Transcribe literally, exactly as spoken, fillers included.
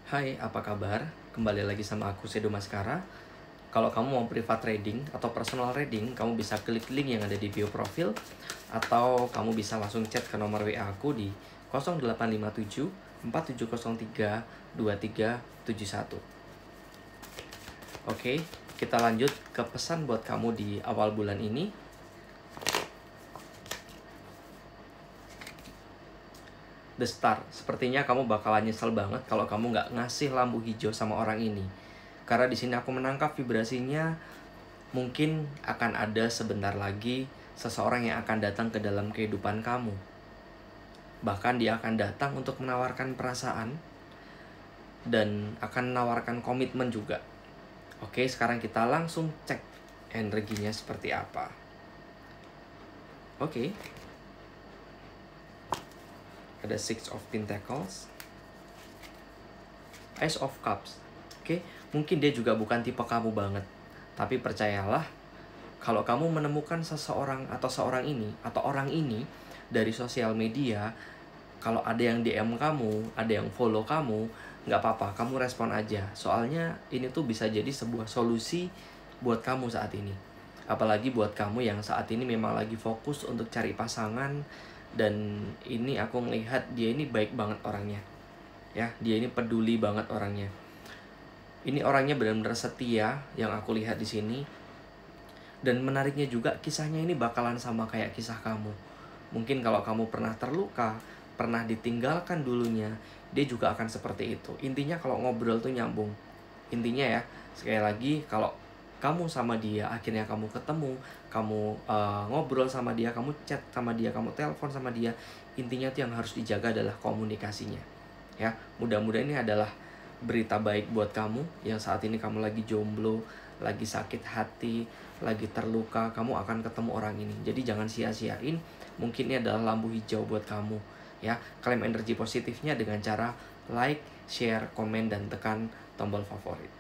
Hai, apa kabar? Kembali lagi sama aku, Sedo Maskara. Kalau kamu mau privat trading atau personal trading, kamu bisa klik link yang ada di bio profil, atau kamu bisa langsung chat ke nomor W A aku di nol delapan lima tujuh empat tujuh nol tiga dua tiga tujuh satu. Oke, kita lanjut ke pesan buat kamu di awal bulan ini. The Star, sepertinya kamu bakalan nyesel banget kalau kamu nggak ngasih lampu hijau sama orang ini. Karena di sini aku menangkap vibrasinya, mungkin akan ada sebentar lagi seseorang yang akan datang ke dalam kehidupan kamu. Bahkan dia akan datang untuk menawarkan perasaan dan akan menawarkan komitmen juga. Oke, sekarang kita langsung cek energinya seperti apa. Oke. Ada Six of Pentacles, Ace of Cups. Oke, mungkin dia juga bukan tipe kamu banget, tapi percayalah, kalau kamu menemukan seseorang atau seorang ini atau orang ini dari sosial media, kalau ada yang D M kamu, ada yang follow kamu, nggak apa-apa, kamu respon aja. Soalnya ini tuh bisa jadi sebuah solusi buat kamu saat ini. Apalagi buat kamu yang saat ini memang lagi fokus untuk cari pasangan. Dan ini aku melihat dia ini baik banget orangnya. Ya, dia ini peduli banget orangnya. Ini orangnya benar-benar setia yang aku lihat di sini. Dan menariknya juga, kisahnya ini bakalan sama kayak kisah kamu. Mungkin kalau kamu pernah terluka, pernah ditinggalkan dulunya, dia juga akan seperti itu. Intinya kalau ngobrol tuh nyambung. Intinya ya, sekali lagi, kalau kamu sama dia, akhirnya kamu ketemu, kamu uh, ngobrol sama dia, kamu chat sama dia, kamu telepon sama dia, intinya tuh yang harus dijaga adalah komunikasinya. Ya, mudah-mudahan ini adalah berita baik buat kamu yang saat ini kamu lagi jomblo, lagi sakit hati, lagi terluka, kamu akan ketemu orang ini. Jadi jangan sia-siain, mungkin ini adalah lampu hijau buat kamu. Ya, klaim energi positifnya dengan cara like, share, komen, dan tekan tombol favorit.